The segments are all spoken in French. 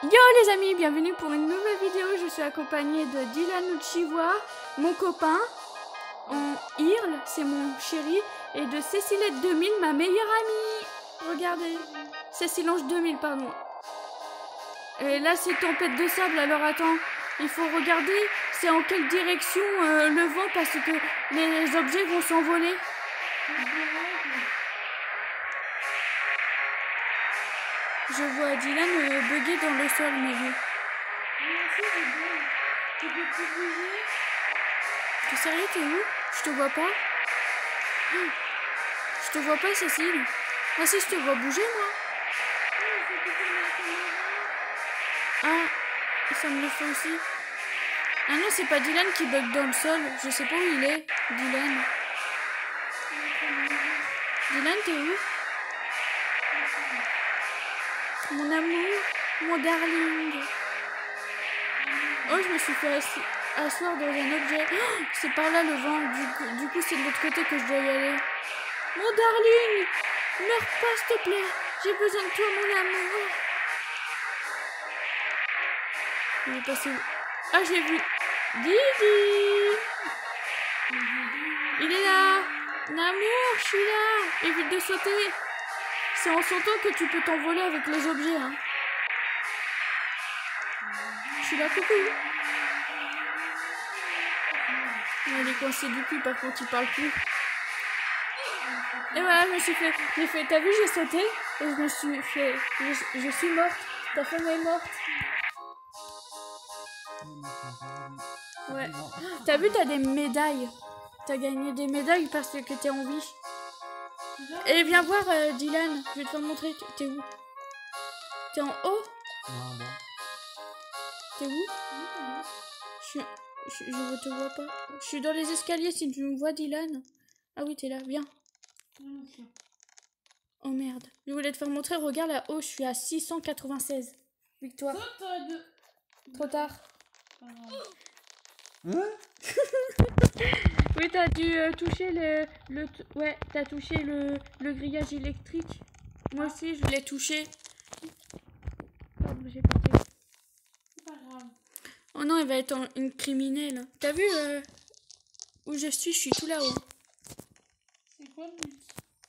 Yo les amis, bienvenue pour une nouvelle vidéo. Je suis accompagnée de Dylan Uchiwa, mon copain, en Irl, c'est mon chéri, et de Cécilette 2000, ma meilleure amie. Regardez, Cécilange 2000, pardon. Et là c'est tempête de sable, alors attends, il faut regarder c'est en quelle direction le vent, parce que les objets vont s'envoler. Je vois Dylan bugger dans le sol, mais je... Tu peux plus bouger? T'es sérieux, t'es où? Je te vois pas. Je te vois pas, Cécile. Ah si, je te vois bouger, moi. Ah, ça me le fait aussi. Ah non, c'est pas Dylan qui bug dans le sol. Je sais pas où il est, Dylan. Dylan, t'es où? Mon amour, mon darling. Oh, je me suis fait asseoir dans un objet. Oh, c'est par là le vent. Du coup, c'est de l'autre côté que je dois y aller. Mon darling, meurs pas, s'il te plaît. J'ai besoin de toi, mon amour. Il est passé où? Ah, j'ai vu. Didi. Il est là. Mon amour, je suis là. Évite de sauter. C'est en sautant que tu peux t'envoler avec les objets, hein. Je suis là, coucou. Il est coincé du cul, par contre, il parle plus. Et voilà, j'ai fait, t'as vu, j'ai sauté, et je me suis fait, je suis morte. Ta femme est morte. Ouais. T'as vu, t'as des médailles. T'as gagné des médailles parce que t'es en vie. Et viens voir, Dylan, je vais te montrer. T'es où? T'es en haut? Non, bon. T'es où? Je ne te vois pas. Je suis dans les escaliers si tu me vois, Dylan. Ah oui, t'es là, viens. Oh merde. Je voulais te faire montrer, regarde là-haut, je suis à 696. Victoire. Trop tard. Oui, t'as dû toucher ouais, t'as touché le grillage électrique. Moi aussi, je l'ai touché. Pardon, j'ai pété. C'est pas grave. Oh non, elle va être une criminelle. T'as vu où je suis tout là-haut. C'est quoi le but?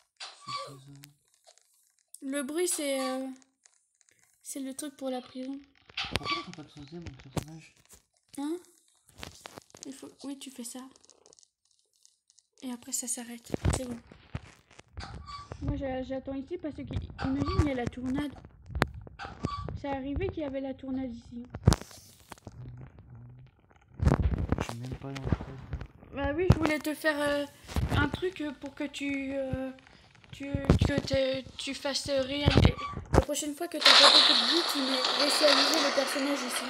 Le bruit, c'est le truc pour la prison. Pourquoi t'as pas sauté mon personnage? Hein? Oui, tu fais ça. Et après, ça s'arrête. C'est bon. Moi, j'attends ici parce que, imagine, il y a la tournade. C'est arrivé qu'il y avait la tournade ici. Je suis même pas dans le truc. Bah oui, je voulais te faire un truc pour que tu fasses rien. La prochaine fois que tu as pas beaucoup de vie, tu mets réaliser le personnage ici.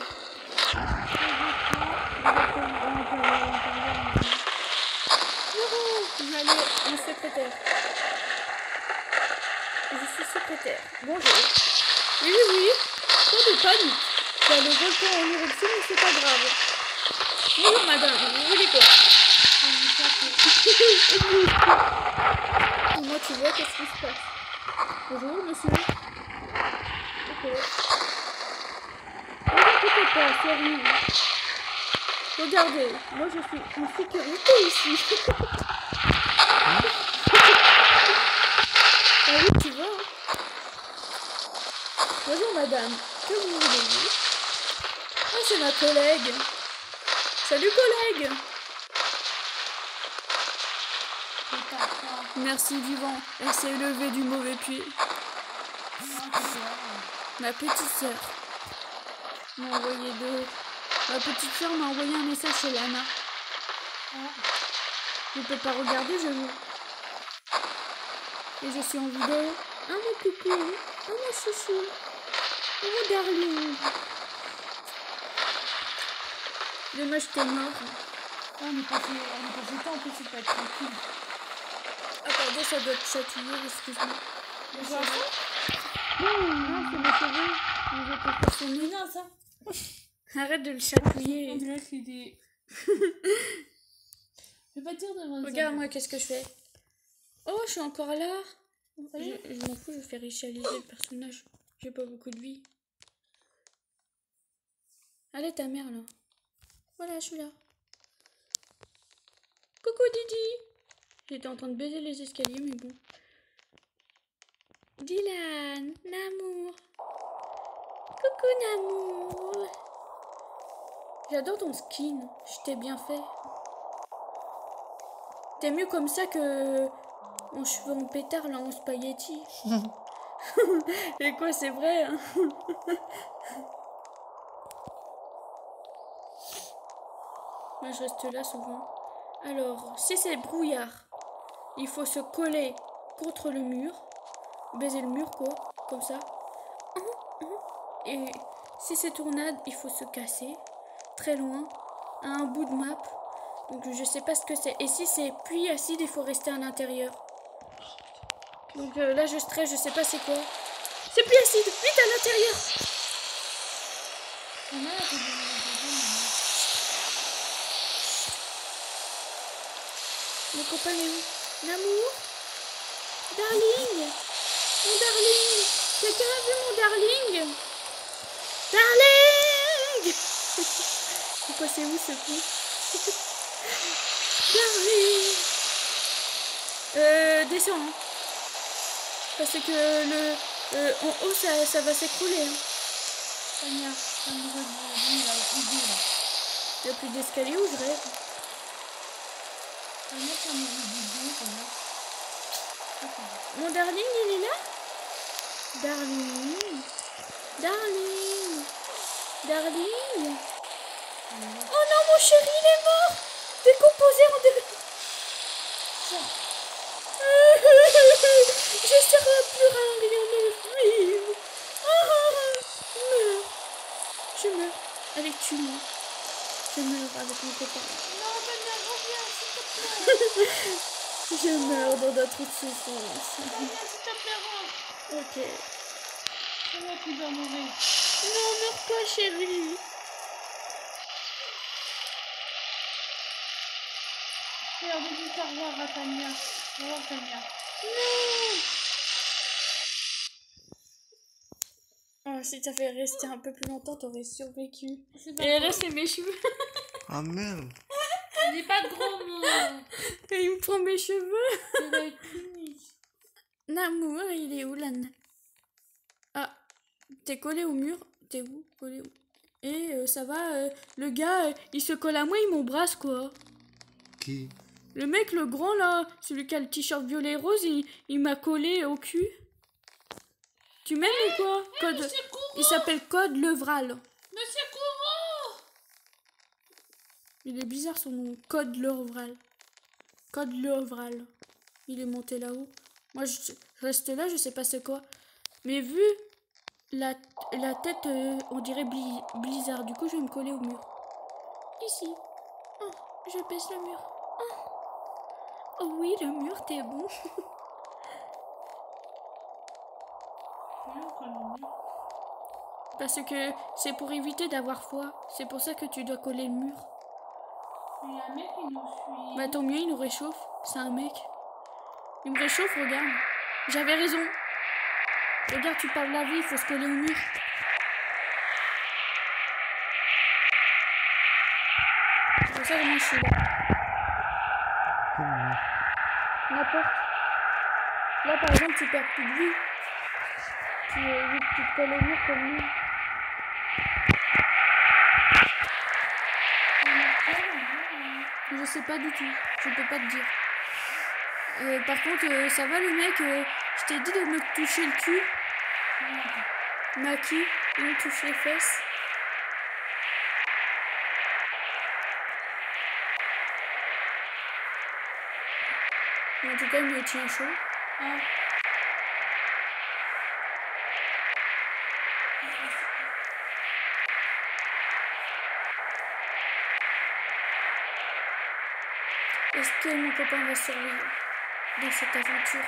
Je vais aller en secrétaire. Je suis secrétaire. Bonjour. Oui. Pas de panique. Il y a le volcan en éruption, mais c'est pas grave. Bonjour madame, vous voulez quoi? Moi tu vois qu'est-ce qui se passe. Bonjour monsieur. Ok. Ne vous inquiétez pas, c'est rien. Regardez, moi je suis en sécurité ici. Ah oui, tu vois. Bonjour madame, que vous voulez-vous? Ah, c'est ma collègue. Salut collègue. Merci du vent. Elle s'est levée du mauvais pied. Ma petite sœur m'a envoyé Ma petite sœur m'a envoyé un message chez Lana. Je ne peux pas regarder, je veux. Et je suis en vidéo. Ah mon coucou. Ah mon chouchou. Ah mon darling. Dommage t'es mort. On est passé temps, en plus c'est pas être tranquille. Ah pardon, ça doit te chatouiller, excuse-moi. Tu vois ça? Non, c'est mes cheveux. Ils étaient pour son nez. Non, ça. Arrête de le chatouiller. On dirait que c'est des... Je vais pas dire de moi. Regarde-moi, qu'est-ce que je fais. Oh, je suis encore là. Je m'en fous, je vais faire initialiser le personnage. J'ai pas beaucoup de vie. Allez, ta mère, là. Voilà, je suis là. Coucou, Didi. J'étais en train de baiser les escaliers, mais bon. Dylan, Namour. Coucou, Namour. J'adore ton skin. Je t'ai bien fait. T'es mieux comme ça que en cheveux en pétard, là, en spaghetti. Et quoi, c'est vrai, hein. Moi, je reste là souvent. Alors, si c'est brouillard, il faut se coller contre le mur. Baiser le mur, quoi. Comme ça. Et si c'est tournade, il faut se casser. Très loin. À un bout de map. Donc, je sais pas ce que c'est. Et si c'est pluie acide, il faut rester à l'intérieur. Donc là, je stresse, je sais pas c'est quoi. C'est pluie acide. Vite à l'intérieur. Mon copain est où? L'amour? Darling? Mon darling? Quelqu'un a vu mon darling? Darling! Pourquoi c'est où ce coup? Darling! Descends. Hein. Parce que le en haut ça va s'écrouler. Hein. Il n'y a plus d'escalier où je rêve. Mon darling, il est là? Darling. Darling. Darling. Oh non, mon chéri, il est mort. Décomposé en deux. Je serai plus à rien de vivre. Meurs. Je meurs. Allez, tue-moi. Je meurs avec mon copain. Non, Tania, reviens, s'il te plaît. Je meurs dans notre souffrance. Tania, s'il te plaît, rentre. Ok. Tania, tu dois mourir. Non, meurs pas, chérie. Regarde, dis au revoir à Tania. Au revoir, Tania. Non. Oh, si t'avais resté un peu plus longtemps, t'aurais survécu. Et là, c'est mes cheveux. Ah merde. Dis pas de gros mots. Et il me prend mes cheveux. Tu vas être puni. Namour, il est où là? Ah, t'es collé au mur. T'es où? Collé où? Et ça va, le gars, il se colle à moi, il m'embrasse quoi. Qui? Le mec, le grand là, celui qui a le t-shirt violet rose, il m'a collé au cul. Tu m'aimes ou quoi? Code... Il s'appelle Code Levral. Monsieur Courant. Il est bizarre son nom. Code Levral. Code Levral. Il est monté là-haut. Moi, je reste là, je sais pas c'est quoi. Mais vu la tête, on dirait Blizzard. Du coup, je vais me coller au mur. Ici. Oh, je baisse le mur. Oh oui, le mur, t'es bon. Parce que c'est pour éviter d'avoir froid. C'est pour ça que tu dois coller le mur. Il y a un mec qui nous suit. Bah tant mieux, il nous réchauffe. C'est un mec. Il me réchauffe, regarde. J'avais raison. Regarde, tu parles de la vie, il faut se coller au mur. C'est pour ça que moi je suis là. Comment? N'importe. Là par exemple, tu perds plus de vie. Tu te colles au mur comme nous. Je sais pas du tout. Je peux pas te dire. Par contre, ça va le mec. Je t'ai dit de me toucher le cul. Maki, il me touche les fesses. En tout cas, il me tient chaud. Ah. Est-ce que mon copain va survivre dans cette aventure?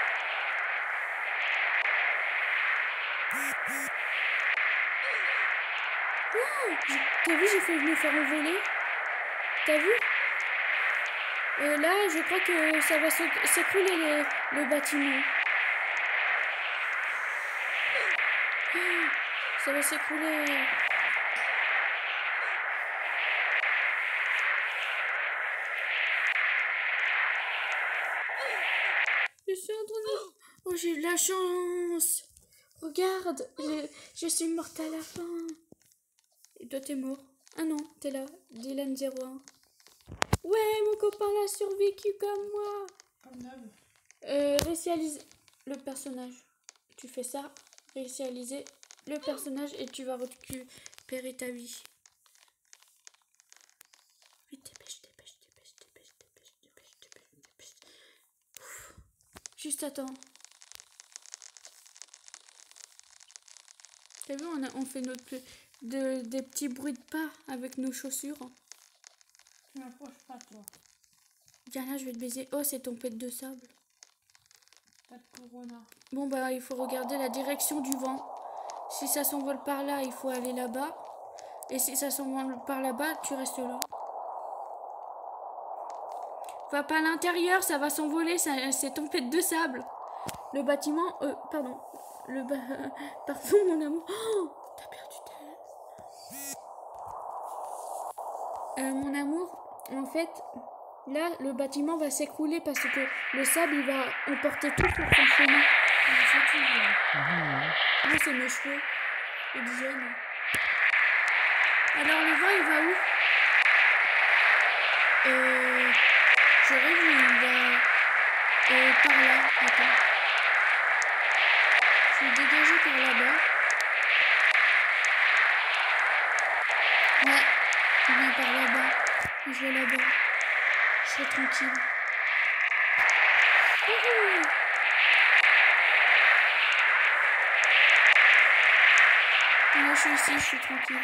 Oh, t'as vu, j'ai fait me faire envoler. T'as vu? Là, je crois que ça va s'écrouler le bâtiment. Ça va s'écrouler. Oh, j'ai eu de la chance. Regarde, je suis morte à la fin. Et toi, t'es mort. Ah non, t'es là. Dylan 01. Ouais, mon copain l'a survécu comme moi. Comme d'hab. Réaliser le personnage. Tu fais ça, réaliser le personnage et tu vas récupérer ta vie. Vite, dépêche, dépêche, dépêche, dépêche, dépêche, dépêche, dépêche, dépêche. Ouf. Juste attends. T'as vu, on fait des petits bruits de pas avec nos chaussures. Tu m'approches pas, toi. Viens là, je vais te baiser. Oh, c'est ton pet de sable. Pas de corona. Bon, bah, il faut regarder la direction du vent. Si ça s'envole par là, il faut aller là-bas. Et si ça s'envole par là-bas, tu restes là. Va pas à l'intérieur, ça va s'envoler, c'est ton pet de sable. Le bâtiment... pardon. Pardon, mon amour. Oh, t'as perdu ta... mon amour, en fait... Là, le bâtiment va s'écrouler parce que le sable, il va emporter tout sur son chemin. Moi, c'est mes cheveux. Et du jaune. Alors, le vent, il va où? Je rêve où il va... par là. Attends. Je vais dégager par là-bas. Ouais. Il vient par là-bas. Je vais là-bas. Je serai tranquille. Wouhou! Là, je suis ici, je suis tranquille.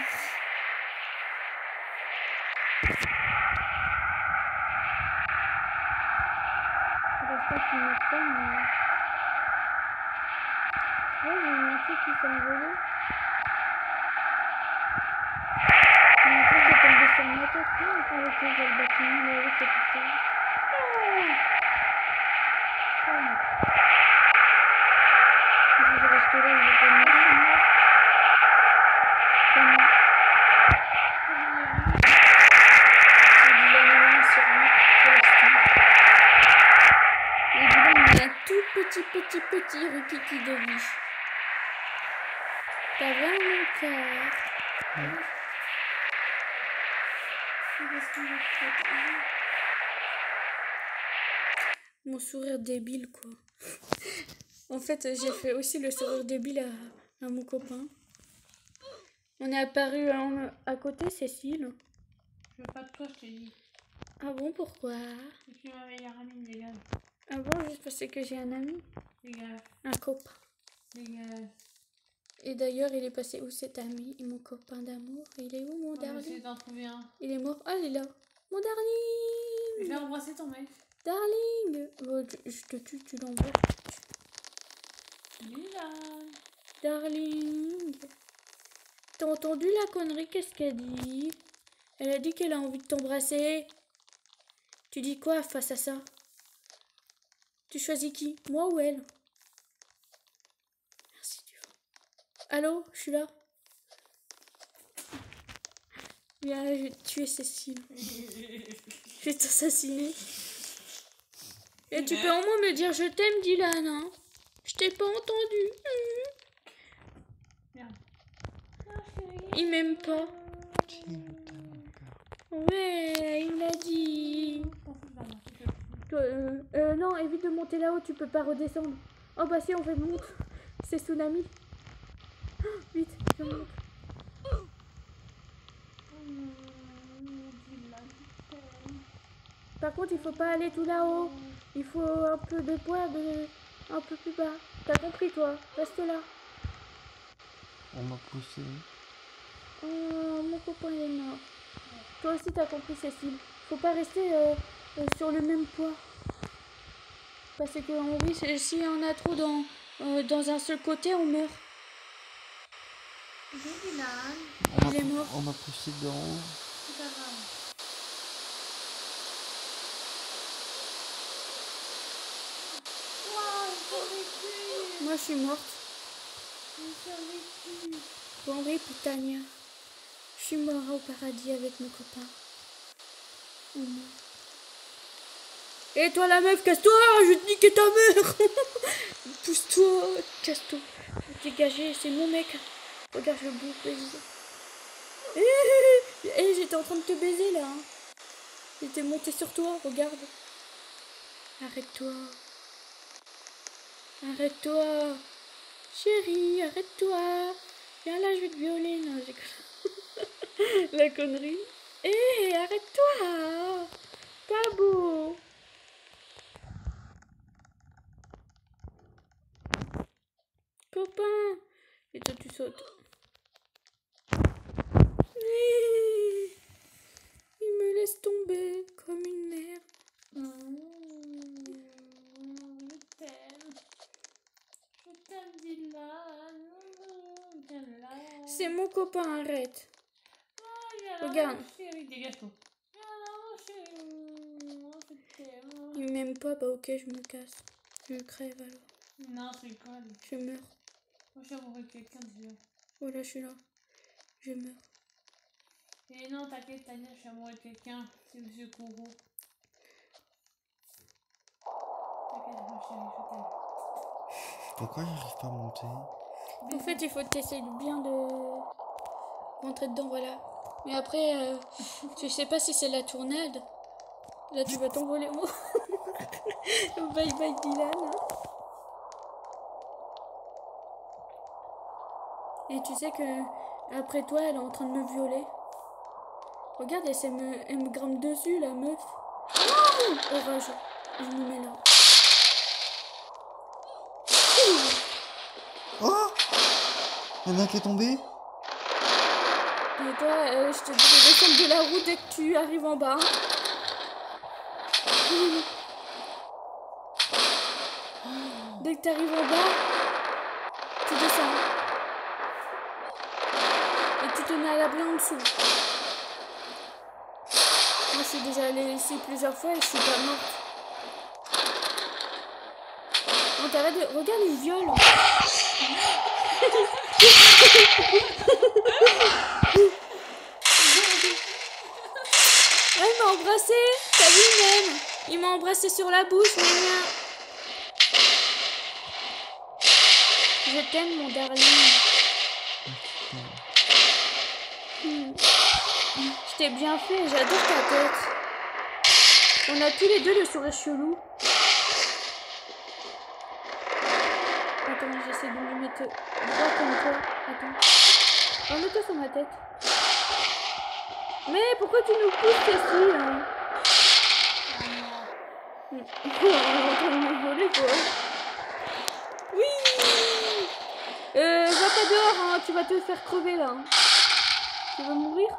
J'espère qu'il ne marche pas, mais... Ouais, j'ai eu un truc qui s'est envolé. Il y a un truc qui est tombé sur ma tête. Ah, avec le bâtiment, là, oui, c'est pour ça. Je vais rester là, je vais pas me marcher. Comment? C'est Dylan sur moi pour l'instant. Et Dylan, il a un tout petit rikiki de vie. T'as vraiment peur. Mon sourire débile, quoi. En fait, j'ai fait aussi le sourire débile à mon copain. On est apparu à côté, Cécile. Je veux pas de toi, je t'ai dit. Ah bon, pourquoi? Je suis ma meilleure amie, dégage. Ah bon, juste parce que j'ai un ami, Dégage. un copain. Dégage. Et d'ailleurs, il est passé où cet ami, mon copain d'amour? Il est où, mon On va essayer darling? d'en trouver un. Il est mort. Ah, il est là. Mon Je darling! vais embrasser ton mec. Darling! Oh, je te tue, tu l'envoies. Dylan. Darling! T'as entendu la connerie? Qu'est-ce qu'elle dit? Elle a dit qu'elle a envie de t'embrasser. Tu dis quoi face à ça? Tu choisis qui? Moi ou elle? Merci du vent. Allô? Je suis là. Viens, je vais tuer Cécile. Je vais t'assassiner. Et tu peux au moins me dire je t'aime, Dylan, hein? Je t'ai pas entendu. Merde. Il m'aime pas. Si, je t'aime encore. Ouais, il me l'a dit. Toi, non, évite de monter là-haut, tu peux pas redescendre. Oh bah si, on va monter. C'est tsunami. Oh, vite, je monte. Par contre, il faut pas aller tout là-haut. Il faut un peu de poids, un peu plus bas. T'as compris, toi? Reste là. On m'a poussé. Oh, mon copain il est mort. Toi aussi, t'as compris, Cécile. Faut pas rester sur le même poids. Parce que oui, si on a trop dans un seul côté, on meurt. Il est mort. On m'a poussé d'en haut. C'est pas grave. Moi, je suis morte. Bon, oui, Pitania. Je suis mort au paradis avec mon copain. Et toi la meuf, casse-toi, je vais te niquer ta mère. Pousse-toi, casse-toi. Dégagez, c'est mon mec. Regarde, je bouge baiser. J'étais en train de te baiser là. Hein. J'étais monté sur toi, regarde. Arrête-toi. Arrête-toi. Chérie, arrête-toi. Viens là, je vais te violer. Non, j'ai la connerie. Arrête-toi. Pas beau. Copain. Et toi, tu sautes. Il me laisse tomber comme une merde. Je t'aime. Je t'aime, Dylan. C'est mon copain, arrête. Regarde. Chérie, dégage-toi. Je t'aime. Il m'aime pas, bah ok, je me casse. Je crève alors. Non, je rigole. Je meurs. Moi, je suis amoureux quelqu'un déjà. Oh là, je suis là. Je meurs. Et non, t'inquiète, Tania, je suis amoureux de quelqu'un. C'est Monsieur Kourou. T'inquiète, ma chérie, je t'aime. Pourquoi j'arrive pas à monter? En fait, il faut t'essayer bien de rentrer dedans, voilà. Mais après, je sais pas si c'est la tournade. Là, tu vas t'envoler. Bye bye, Dylan. Hein. Et tu sais que après toi, elle est en train de me violer. Regarde, elle me grimpe dessus, la meuf. Oh, rage. Je me mets là. Oh! Un mec est tombé? Et toi, je te dis de descendre de la route dès que tu arrives en bas. Dès que tu arrives en bas, tu descends. Et tu te mets à l'abri en dessous. Moi, je suis déjà allée ici plusieurs fois et je suis pas morte. On t'arrête de... Regarde, il viole. Ah, il m'a embrassé. T'as vu même? Il m'a embrassé sur la bouche, mais... Je t'aime, mon darling. Je t'ai bien fait, j'adore ta tête. On a tous les deux le sourire chelou. Attends, j'essaie de me mettre droit comme toi. Attends. Remets-toi sur ma tête. Mais pourquoi tu nous pousses, Cassie hein? On est en train de me voler, quoi. Oui. Va pas dehors, hein, tu vas te faire crever, là. Tu vas mourir?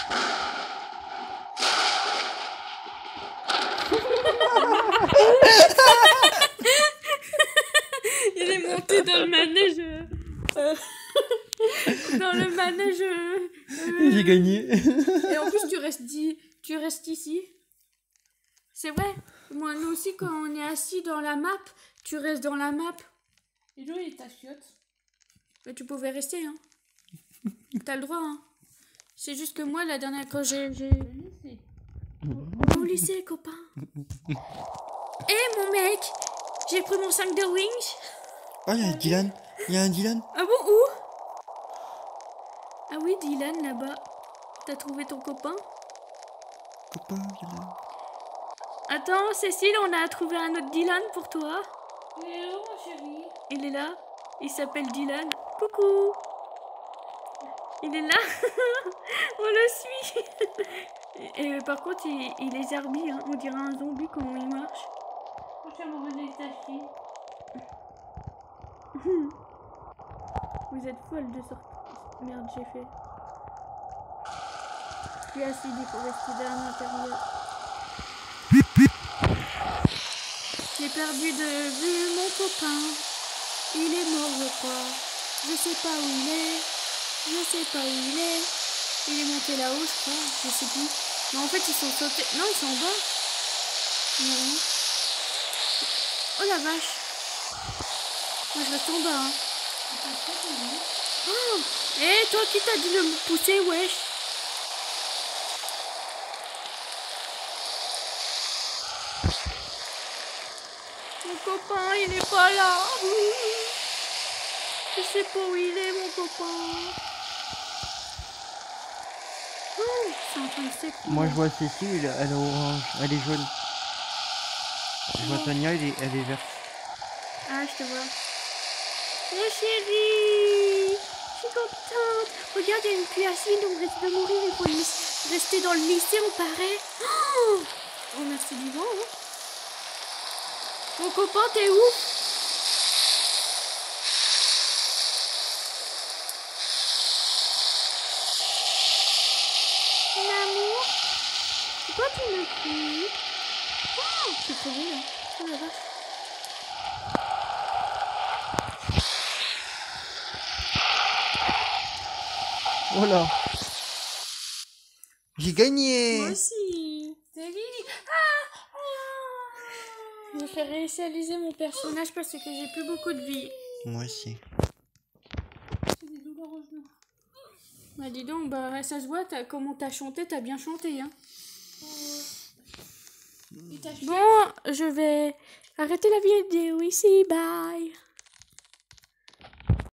Il est monté dans le manège. Dans le manège. J'ai gagné. Et en plus, tu restes ici. C'est vrai. Moi, nous aussi, quand on est assis dans la map, tu restes dans la map. Et lui, il t'achiote. Mais tu pouvais rester, hein. T'as le droit, hein. C'est juste que moi, la dernière, quand j'ai... Au lycée, copain. Mon mec, j'ai pris mon 5 de wings. Oh, il y a un Dylan. Il y a un Dylan. Ah bon, où? Ah oui, Dylan, là-bas. T'as trouvé ton copain? Copain, Dylan. Attends, Cécile, on a trouvé un autre Dylan pour toi. Il est où, ma chérie? Il est là. Il s'appelle Dylan. Coucou. Il est là. On le suit. Et par contre, il est zarbi. Hein. On dirait un zombie comment il marche. Moi, je suis amoureux d'Itachi. Vous êtes folle de sortir. Merde, j'ai fait. Je suis assis, il faut rester dans l'intérieur. J'ai perdu de vue mon copain. Il est mort, je crois. Je sais pas où il est. Je sais pas où il est. Il est monté là-haut, je crois. Je sais plus. Mais en fait, ils sont sautés. Non, ils sont en bas. Non. Oh la vache. Moi, je reste en bas. Hein. Oh. Toi qui t'as dit de me pousser, wesh. copain, il est pas là. Je sais pas où il est, mon copain. Oh, c'est en train de s'écrouler. Moi je vois Cécile, elle est orange, elle est jaune. Je vois Tania, elle est verte. Ah, je te vois. Mon chéri, je suis contente. Regarde, il y a une pluie acide, on risque de mourir. Il faut rester dans le lycée, on paraît. Oh, merci du vent. Hein. Mon copain, t'es où? Mon amour, pourquoi tu me cries? Oh, c'est trop beau là. Oh la vache. Voilà. J'ai gagné. Moi aussi. C'est fini. Je vais faire réinitialiser mon personnage parce que j'ai plus beaucoup de vie. Moi aussi. J'ai des douleurs au genou. Bah dis donc, bah ça se voit, comment t'as chanté, t'as bien chanté, hein. Et t'as Bon, je vais arrêter la vidéo ici, bye.